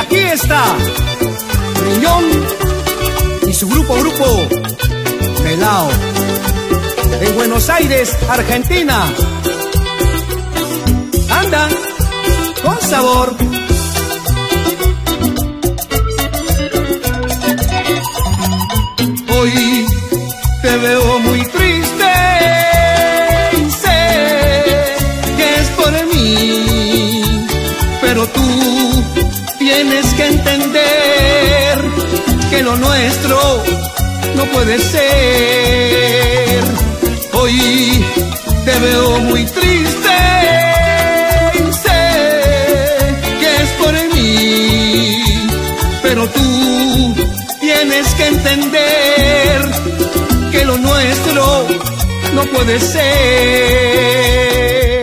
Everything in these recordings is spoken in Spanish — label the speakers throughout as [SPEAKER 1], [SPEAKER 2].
[SPEAKER 1] aquí está Riñón y su grupo Melao, en Buenos Aires, Argentina. Anda con sabor. Hoy te veo muy triste y sé que es por mí, pero tú tienes que entender que lo nuestro no puede ser. Hoy te veo muy triste y sé que es por mí, pero tú tienes que entender que lo nuestro no puede ser.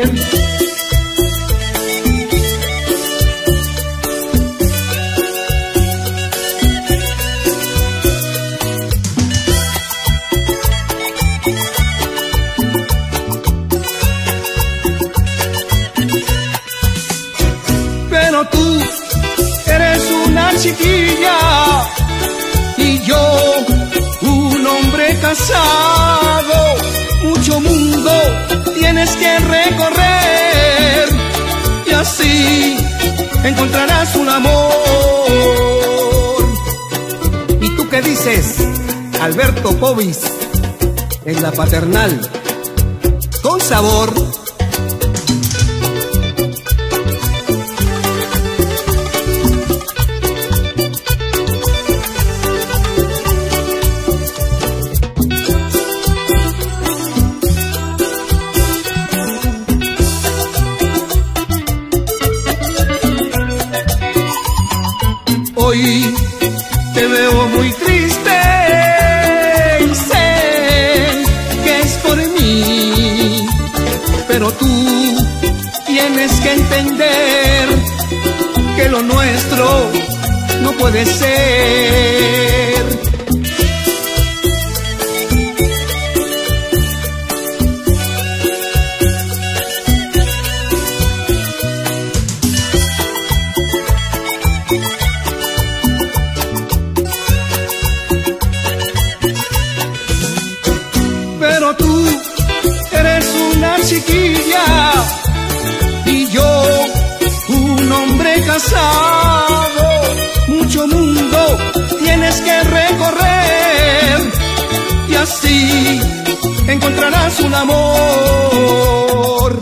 [SPEAKER 1] Pero tú eres una chiquilla y yo un hombre casado. Mucho mundo tienes que recorrer y así encontrarás un amor. ¿Y tú qué dices, Alberto Povis, en La Paternal? Con sabor. Hoy te veo muy triste y sé que es por mí, pero tú tienes que entender que lo nuestro no puede ser. Pero tú eres una chiquilla y yo un hombre casado. Mucho mundo tienes que recorrer y así encontrarás un amor.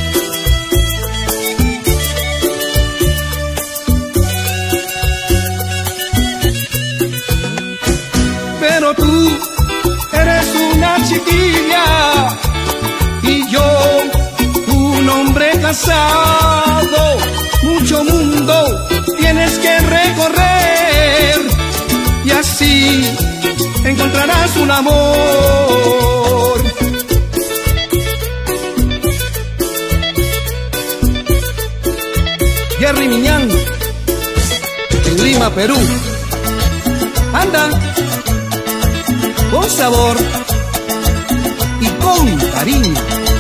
[SPEAKER 1] Pero tú eres una chiquilla y yo un hombre casado. Mucho mundo tienes que recorrer y así encontrarás un amor. Jerry Miñán, en Lima, Perú. Anda con sabor y con cariño.